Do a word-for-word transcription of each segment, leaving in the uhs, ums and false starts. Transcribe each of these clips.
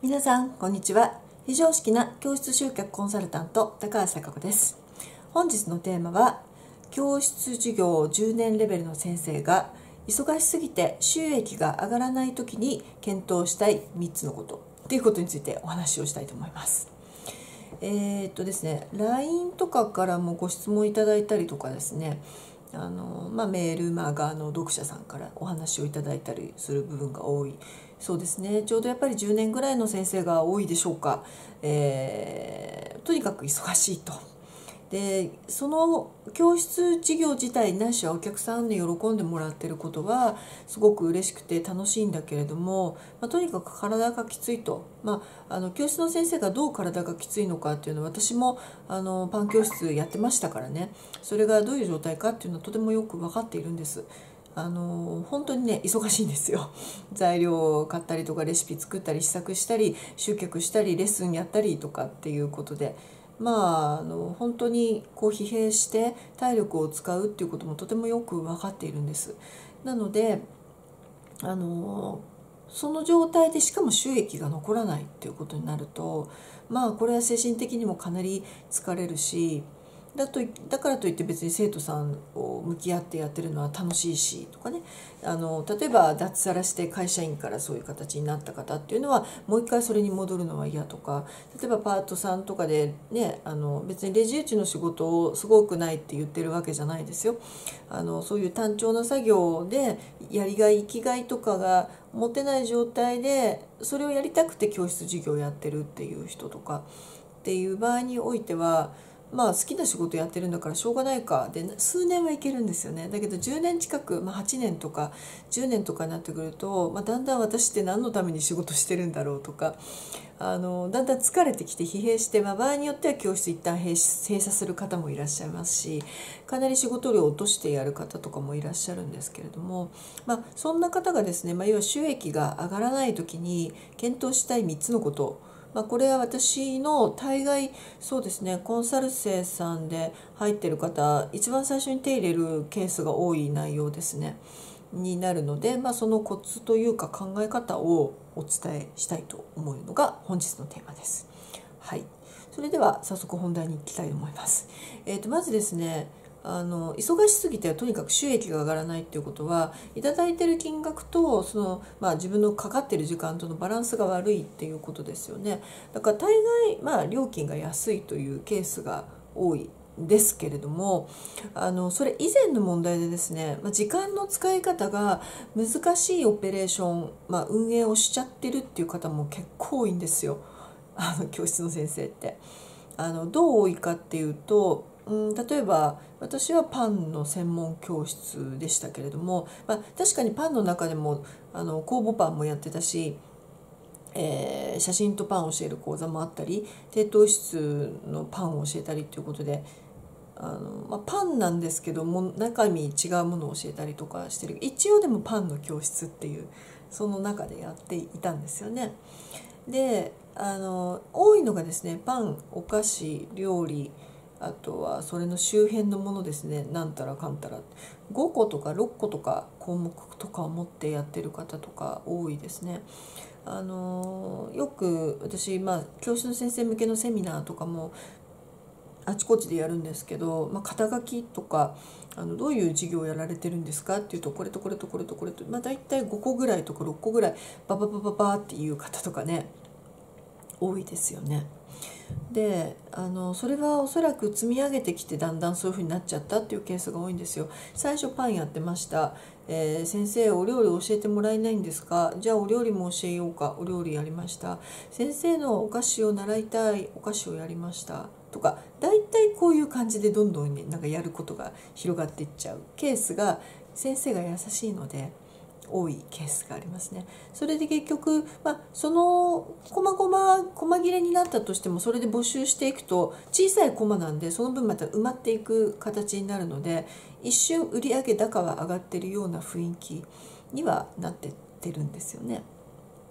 皆さんこんにちは。非常識な教室集客コンサルタント高橋貴子です。本日のテーマは、教室授業じゅうねんレベルの先生が忙しすぎて収益が上がらない時に検討したいみっつのことということについてお話をしたいと思います。えー、っとですね ライン とかからもご質問いただいたりとかですね、あのまあ、メールマガの読者さんからお話をいただいたりする部分が多い。そうですね、ちょうどやっぱりじゅうねんぐらいの先生が多いでしょうか。えーとにかく忙しいと。でその教室事業自体ないしはお客さんに喜んでもらっていることはすごく嬉しくて楽しいんだけれども、まあ、とにかく体がきついと、まあ、あの教室の先生がどう体がきついのかっていうのは私もあのパン教室やってましたからね、それがどういう状態かっていうのはとてもよく分かっているんです。あの本当にね忙しいんですよ。材料を買ったりとかレシピ作ったり試作したり集客したりレッスンやったりとかっていうことで、まあ、あの本当にこう疲弊して体力を使うっていうこともとてもよく分かっているんです。なのであのその状態でしかも収益が残らないっていうことになると、まあこれは精神的にもかなり疲れるし、だとだからといって別に生徒さんを向き合ってやってるのは楽しいしとかね、あの例えば脱サラして会社員からそういう形になった方っていうのはもう一回それに戻るのは嫌とか、例えばパートさんとかでね、あの別にレジ打ちの仕事をすごくないって言ってるわけじゃないですよ。あのそういう単調な作業でやりがい生きがいとかが持てない状態でそれをやりたくて教室授業をやってるっていう人とかっていう場合においては、まあ好きな仕事やってるんだからしょうがないかで数年はいけるんですよね。だけどじゅうねん近く、まあ、はちねんとかじゅうねんとかになってくると、まあ、だんだん私って何のために仕事してるんだろうとか、あのだんだん疲れてきて疲弊して、まあ、場合によっては教室一旦閉閉鎖する方もいらっしゃいますし、かなり仕事量を落としてやる方とかもいらっしゃるんですけれども、まあ、そんな方がですね、まあ、要は収益が上がらない時に検討したいみっつのこと、まあ、これは私の大概そうですね、コンサル生さんで入ってる方一番最初に手入れるケースが多い内容ですねになるので、まあ、そのコツというか考え方をお伝えしたいと思うのが本日のテーマです。はい、それでは早速本題に行きたいと思います。えー、とまずですね、あの忙しすぎてとにかく収益が上がらないっていうことはいただいてる金額とその、まあ、自分のかかってる時間とのバランスが悪いっていうことですよね。だから大概、まあ、料金が安いというケースが多いですけれども、あのそれ以前の問題でですね、まあ、時間の使い方が難しいオペレーション、まあ、運営をしちゃってるっていう方も結構多いんですよ、あの教室の先生って。あのどう多いかっていうと、うん、例えば私はパンの専門教室でしたけれども、まあ、確かにパンの中でもあの酵母パンもやってたし、えー、写真とパンを教える講座もあったり低糖質のパンを教えたりということで、あの、まあ、パンなんですけども中身違うものを教えたりとかしてる、一応でもパンの教室っていうその中でやっていたんですよね。であの多いのがですね、パン、お菓子、料理、あとはそれの周辺のものですね、なんたらかんたらごことかろっことか項目とかを持ってやってる方とか多いですね。あのよく私、まあ、教師の先生向けのセミナーとかもあちこちでやるんですけど、まあ、肩書きとかあのどういう授業をやられてるんですかっていうと、これとこれとこれとこれと、まあ、大体ごこぐらいとかろっこぐらいバババババっていう方とかね多いですよね。であのそれはおそらく積み上げてきてだんだんそういう風になっちゃったっていうケースが多いんですよ。最初パンやってました、えー、先生お料理教えてもらえないんですか、じゃあお料理も教えようか、お料理やりました。先生のお菓子を習いたい、お菓子をやりましたとか、だいたいこういう感じでどんどんねなんかやることが広がっていっちゃうケースが先生が優しいので多いケースがありますね。それで結局、まあ、そのこまごま細切れになったとしてもそれで募集していくと小さいコマなんでその分また埋まっていく形になるので、一瞬売上高は上がってるような雰囲気にはなってってるんですよね。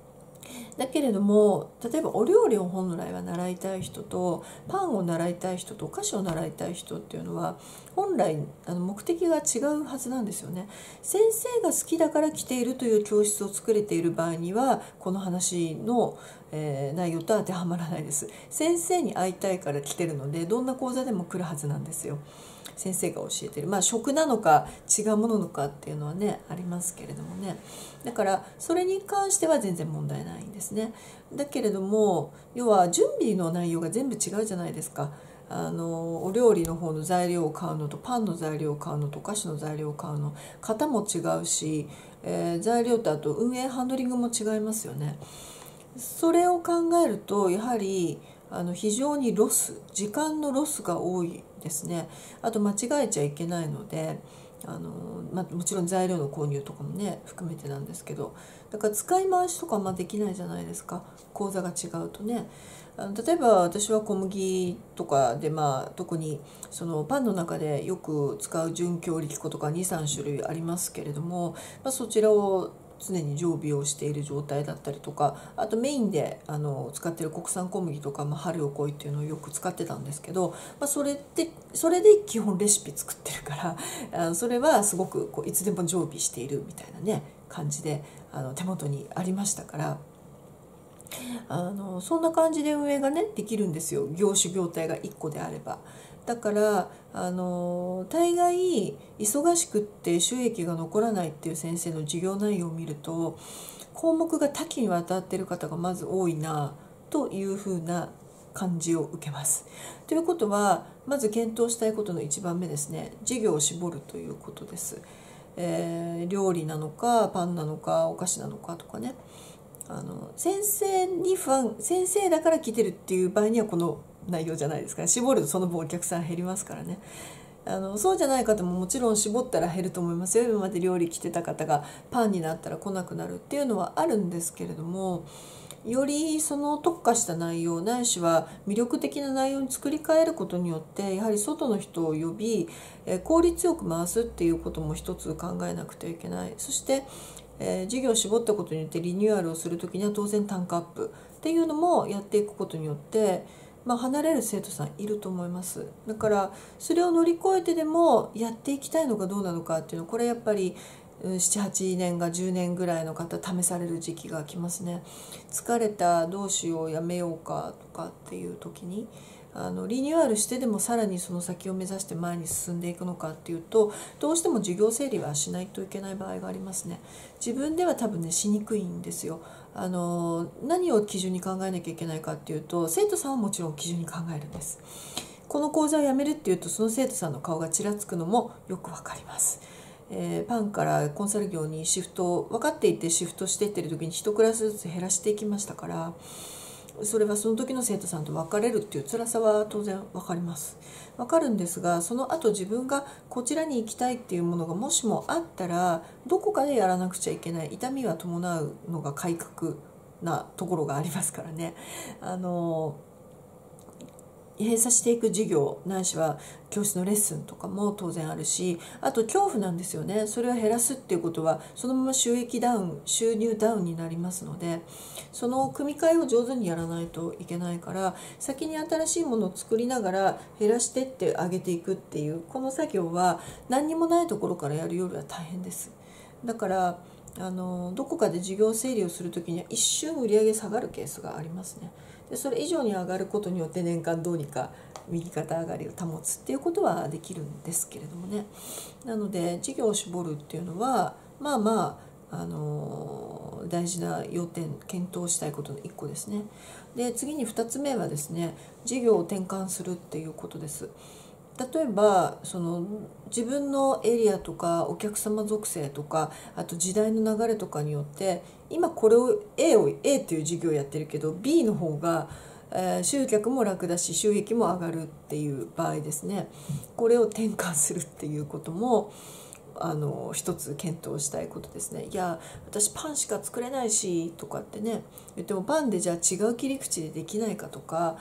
だけれども、例えばお料理を本来は習いたい人とパンを習いたい人とお菓子を習いたい人っていうのは本来あの目的が違うはずなんですよね。先生が好きだから来ているという教室を作れている場合にはこの話の、えー、内容と当てはまらないです。先生に会いたいから来てるのでどんな講座でも来るはずなんですよ。先生が教えてる、まあ食なのか違うものなのかっていうのはねありますけれどもね。だからそれに関しては全然問題ないんですね。だけれども要は準備の内容が全部違うじゃないですか。あのお料理の方の材料を買うのとパンの材料を買うのとお菓子の材料を買うの型も違うし、えー、材料とあと運営ハンドリングも違いますよね。それを考えるとやはりあの非常にロス時間のロスが多いですね。あと間違えちゃいけないのであの、まあ、もちろん材料の購入とかもね含めてなんですけど、だから使い回しとかあんまできないじゃないですか、講座が違うとね。あの例えば私は小麦とかで、まあ、特にそのパンの中でよく使う純強力粉とかにさん種類ありますけれども、まあ、そちらを常に常備をしている状態だったりとか、あとメインであの使っている国産小麦とか、まあ、春を来いっていうのをよく使ってたんですけど、まあ、それでそれで基本レシピ作ってるからあそれはすごくこういつでも常備しているみたいなね感じであの手元にありましたから。あのそんな感じで運営がねできるんですよ、業種業態がいっこであれば。だからあの大概忙しくって収益が残らないっていう先生の授業内容を見ると項目が多岐にわたっている方がまず多いなというふうな感じを受けます。ということはまず検討したいことのいちばんめですね、授業を絞るということです。えー、料理なのかパンなのかお菓子なのかとかね、あの先生に不安先生だから来てるっていう場合にはこの内容じゃないですかね。絞るとその分お客さん減りますからね。あのそうじゃない方ももちろん絞ったら減ると思いますよ。今まで料理来てた方がパンになったら来なくなるっていうのはあるんですけれども、よりその特化した内容ないしは魅力的な内容に作り変えることによってやはり外の人を呼び効率よく回すっていうことも一つ考えなくてはいけない。そしてえー、事業を絞ったことによってリニューアルをするときには当然単価アップっていうのもやっていくことによって、まあ、離れる生徒さんいると思います。だからそれを乗り越えてでもやっていきたいのかどうなのかっていうのこれやっぱりななはちねんがじゅうねんぐらいの方試される時期が来ますね。疲れたどうしようやめようかとかっていう時にあのリニューアルしてでもさらにその先を目指して前に進んでいくのかっていうとどうしても授業整理はしないといけない場合がありますね。自分では多分ねしにくいんですよ。あの何を基準に考えなきゃいけないかっていうと生徒さんはもちろん基準に考えるんです。この講座をやめるっていうとその生徒さんの顔がちらつくのもよくわかります。えー、パンからコンサル業にシフト分かっていてシフトしていってる時に一クラスずつ減らしていきましたから、それはその時の生徒さんと別れるっていう辛さは当然分かります分かるんですが、その後自分がこちらに行きたいっていうものがもしもあったらどこかでやらなくちゃいけない痛みは伴うのが改革なところがありますからね。あの閉鎖していく授業ないしは教室のレッスンとかも当然あるし、あと恐怖なんですよね。それを減らすっていうことはそのまま収益ダウン収入ダウンになりますので、その組み替えを上手にやらないといけないから先に新しいものを作りながら減らしてって上げていくっていうこの作業は何にもないところからやるよりは大変です。だからあのどこかで事業整理をするときには一瞬売り上げ下がるケースがありますね。でそれ以上に上がることによって年間どうにか右肩上がりを保つっていうことはできるんですけれどもね。なので事業を絞るっていうのはまあまあ、あの大事な要点検討したいことのいっこですね。で次にふたつめはですね、事業を転換するっていうことです。例えばその自分のエリアとかお客様属性とかあと時代の流れとかによって今これを A を A っていう事業をやってるけど B の方が、えー、集客も楽だし収益も上がるっていう場合ですね、これを転換するっていうこともあの一つ検討したいことですね。いや私パンしか作れないしとかってね言ってもパンでじゃあ違う切り口でできないかとか、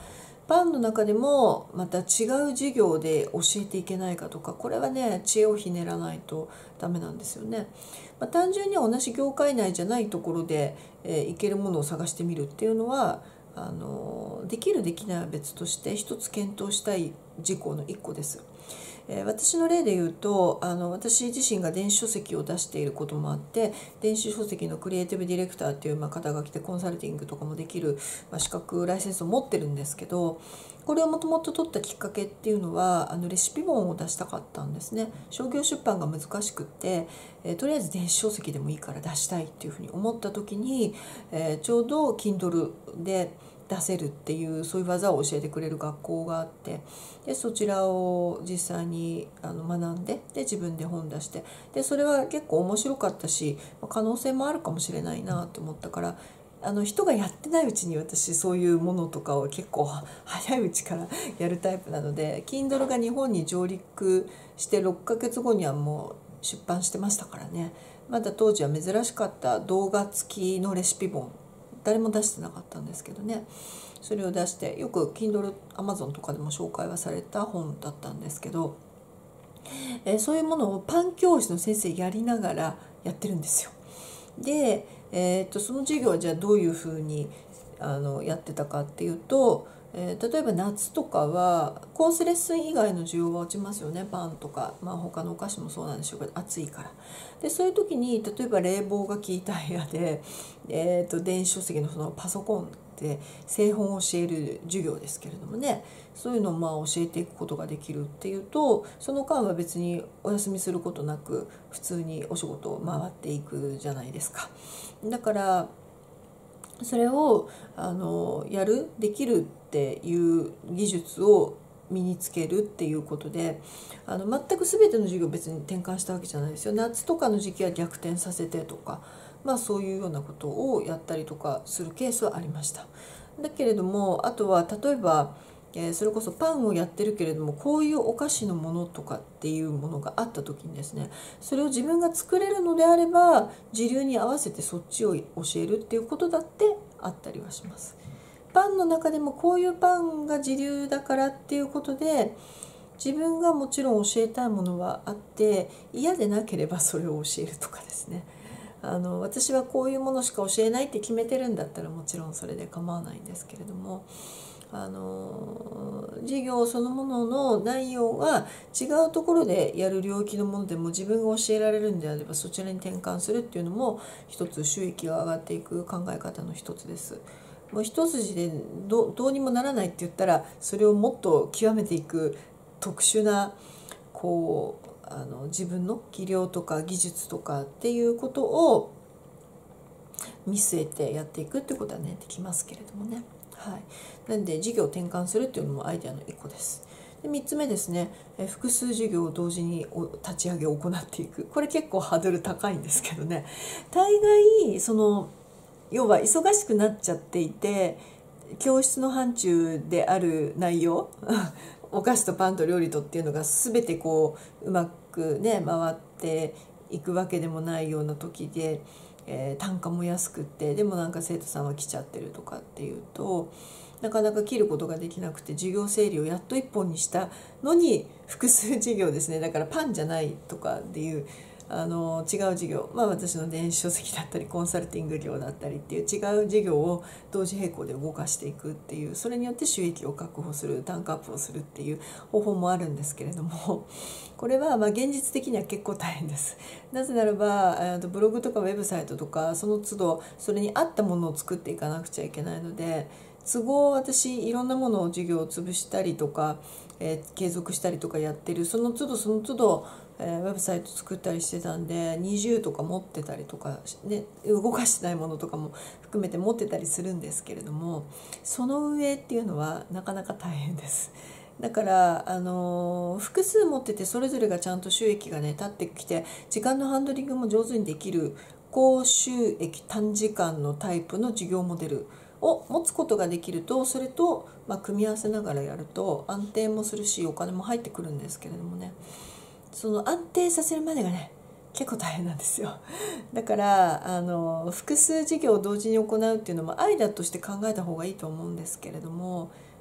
パンの中でもまた違う授業で教えていけないかとか、これはね知恵をひねらないとダメなんですよね。まあ、単純に同じ業界内じゃないところで、えー、いけるものを探してみるっていうのはあのできるできないは別として一つ検討したい事項の一個です。えー、私の例で言うとあの私自身が電子書籍を出していることもあって、電子書籍のクリエイティブディレクターっていう、まあ、肩書きでコンサルティングとかもできる、まあ、資格ライセンスを持ってるんですけど、これをもともと取ったきっかけっていうのはあのレシピ本を出したかったんですね。商業出版が難しくって、えー、とりあえず電子書籍でもいいから出したいっていうふうに思った時に、えー、ちょうど Kindle で出せるっていうそういう技を教えてくれる学校があって、でそちらを実際にあの学んで、で自分で本出して、でそれは結構面白かったし可能性もあるかもしれないなと思ったから、あの人がやってないうちに私そういうものとかを結構早いうちからやるタイプなので、 Kindle が日本に上陸してろっかげつごにはもう出版してましたからね。まだ当時は珍しかった動画付きのレシピ本、誰も出してなかったんですけどね、それを出してよく Kindle、Amazon とかでも紹介はされた本だったんですけど、えー、そういうものをパン教師の先生やりながらやってるんですよ。で、えー、とその授業はじゃあどういうふうにあのやってたかっていうと、えー、例えば夏とかはコースレッスン以外の需要が落ちますよね。パンとか、まあ、他のお菓子もそうなんでしょうけど暑いから。でそういう時に例えば冷房が効いた部屋で、えー、と電子書籍のそのパソコンで製本を教える授業ですけれどもね、そういうのをまあ教えていくことができるっていうと、その間は別にお休みすることなく普通にお仕事を回っていくじゃないですか。だからそれをあのやるできるっていう技術を身につけるっていうことで、あの全く全ての授業を別に転換したわけじゃないですよ。夏とかの時期は逆転させてとか、まあそういうようなことをやったりとかするケースはありました。だけれどもあとは例えば、えーそれこそパンをやってるけれどもこういうお菓子のものとかっていうものがあった時にですね、それを自分が作れるのであれば時流に合わせてそっちを教えるっていうことだってあったりはします。パンの中でもこういうパンが時流だからっていうことで自分がもちろん教えたいものはあって、嫌でなければそれを教えるとかですね、あの私はこういうものしか教えないって決めてるんだったらもちろんそれで構わないんですけれども、あの授業そのものの内容が違うところでやる領域のものでも自分が教えられるんであればそちらに転換するっていうのも一つ収益が上がっていく考え方の一つです。もう一筋で ど, どうにもならないって言ったらそれをもっと極めていく特殊なこうあの自分の技量とか技術とかっていうことを見据えてやっていくってことはねできますけれどもね。はい、なんで事業を転換するっていうのもアイデアのいっこです。でみっつめですね、え複数事業を同時に立ち上げを行っていく。これ結構ハードル高いんですけどね、大概その要は忙しくなっちゃっていて教室の範疇である内容お菓子とパンと料理とっていうのが全てこううまくね回っていくわけでもないような時で、えー、単価も安くってでもなんか生徒さんは来ちゃってるとかっていうとなかなか切ることができなくて授業整理をやっと一本にしたのに複数事業ですね。だからパンじゃないとかっていうあの違う事業、まあ、私の電子書籍だったりコンサルティング業だったりっていう違う事業を同時並行で動かしていくっていう、それによって収益を確保する単価アップをするっていう方法もあるんですけれども、これはまあ現実的には結構大変です。なぜならばブログとかウェブサイトとかその都度それに合ったものを作っていかなくちゃいけないので、都合私いろんなものを授業を潰したりとか、えー、継続したりとかやってるその都度その都度ウェブサイト作ったりしてたんでにじゅうとか持ってたりとか、ね、動かしてないものとかも含めて持ってたりするんですけれども、その運営っていうのはなかなか大変です。だからあの複数持っててそれぞれがちゃんと収益がね立ってきて時間のハンドリングも上手にできる高収益短時間のタイプの事業モデルを持つことができると、それとまあ組み合わせながらやると安定もするしお金も入ってくるんですけれどもね、その安定させるまでがね結構大変なんですよ。だからあの複数事業を同時に行うっていうのもアイデアとして考えた方がいいと思うんですけれども、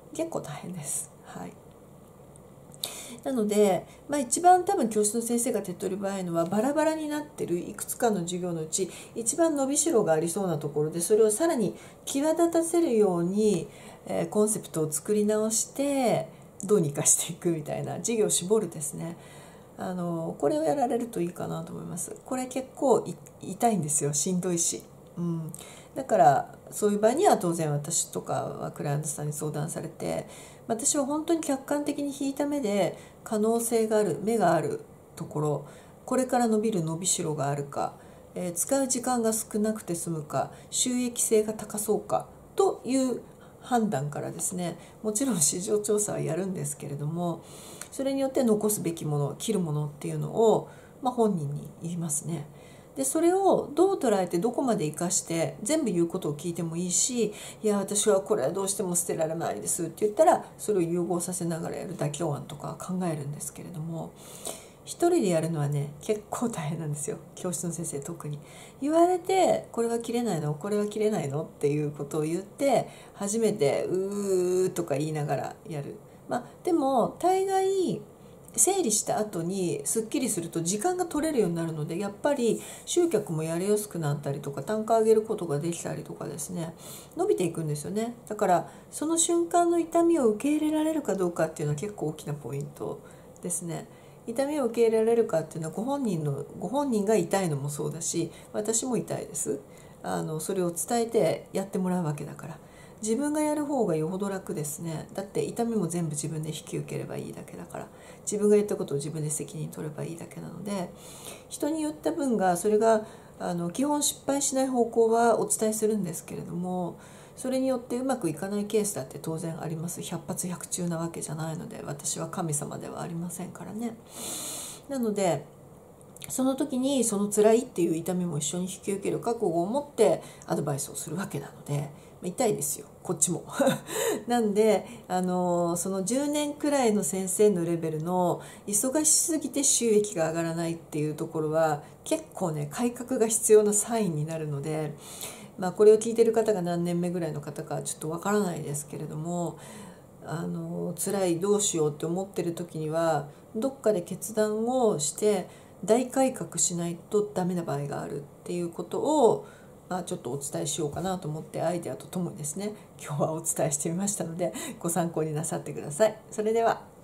結構大変です。はい、なので、まあ、一番多分教室の先生が手っ取り早いのはバラバラになってるいくつかの授業のうち一番伸びしろがありそうなところでそれをさらに際立たせるように、えー、コンセプトを作り直してどうにかしていくみたいな授業を絞るですね。あのこれをやられるといいかなと思います。これ結構痛いんですよ、しんどいし、うん、だからそういう場合には当然私とかはクライアントさんに相談されて、私は本当に客観的に引いた目で可能性がある目があるところ、これから伸びる伸びしろがあるか、えー、使う時間が少なくて済むか、収益性が高そうかという判断からですね、もちろん市場調査はやるんですけれども、それによって残すべきもの切るものっていうのを、まあ、本人に言いますね。でそれをどう捉えてどこまで生かして全部言うことを聞いてもいいし、いや私はこれはどうしても捨てられないですって言ったらそれを融合させながらやる妥協案とか考えるんですけれども、一人でやるのはね結構大変なんですよ、教室の先生特に。言われてこれは切れないのこれは切れないのっていうことを言って初めてうーとか言いながらやる。まあでも大概整理した後にすっきりすると時間が取れるようになるので、やっぱり集客もやりやすくなったりとか単価上げることができたりとかですね、伸びていくんですよね。だからその瞬間の痛みを受け入れられるかどうかっていうのは結構大きなポイントですね。痛みを受け入れられるかっていうのはご本人のご本人が痛いのもそうだし、私も痛いです。あのそれを伝えてやってもらうわけだから、自分がやる方がよほど楽ですね。だって痛みも全部自分で引き受ければいいだけだから、自分が言ったことを自分で責任取ればいいだけなので、人に言った分がそれがあの基本失敗しない方向はお伝えするんですけれども、それによってうまくいかないケースだって当然あります。百発百中なわけじゃないので、私は神様ではありませんからね。なのでその時にその辛いっていう痛みも一緒に引き受ける覚悟を持ってアドバイスをするわけなので、痛いですよこっちもなんであのそのじゅうねんくらいの先生のレベルの忙しすぎて収益が上がらないっていうところは結構ね改革が必要なサインになるので、まあ、これを聞いてる方が何年目ぐらいの方かちょっとわからないですけれども、あの辛いどうしようって思ってる時にはどっかで決断をして大改革しないとダメな場合があるっていうことを、まあ、ちょっとお伝えしようかなと思ってアイデアとともにですね今日はお伝えしてみましたのでご参考になさってください。それでは。